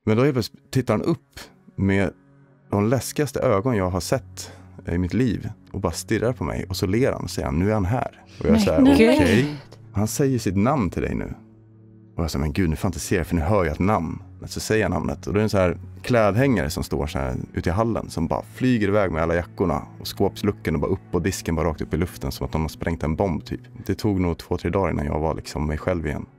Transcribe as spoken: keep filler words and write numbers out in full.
Men då helt plötsligt tittar han upp med de läskigaste ögon jag har sett i mitt liv och bara stirrar på mig. Och så ler han och säger, nu är han här. Och jag säger, okej. Okay. Han säger sitt namn till dig nu. Och jag säger, men gud, nu får jag inte se det, för nu hör jag ett namn. Så säger jag namnet. Och det är en så här klädhängare som står så här ute i hallen, som bara flyger iväg med alla jackorna. Och skåpslucken och bara upp och disken bara rakt upp i luften, som att de har sprängt en bomb typ. Det tog nog två, tre dagar innan jag var liksom mig själv igen.